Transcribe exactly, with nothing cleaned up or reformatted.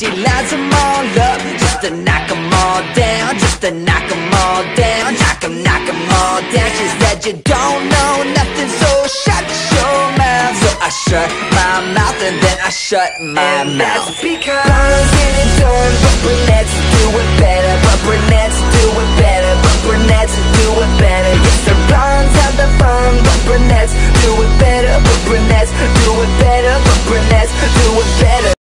she lines them all up, just to knock them all down, just to knock them all down, knock them, knock them all down. She said you don't know nothing, so shut your mouth. So I shut my mouth and then I shut my and mouth. That's because girls get it done, but brunettes do it better, but brunettes do it better, but brunettes do it better.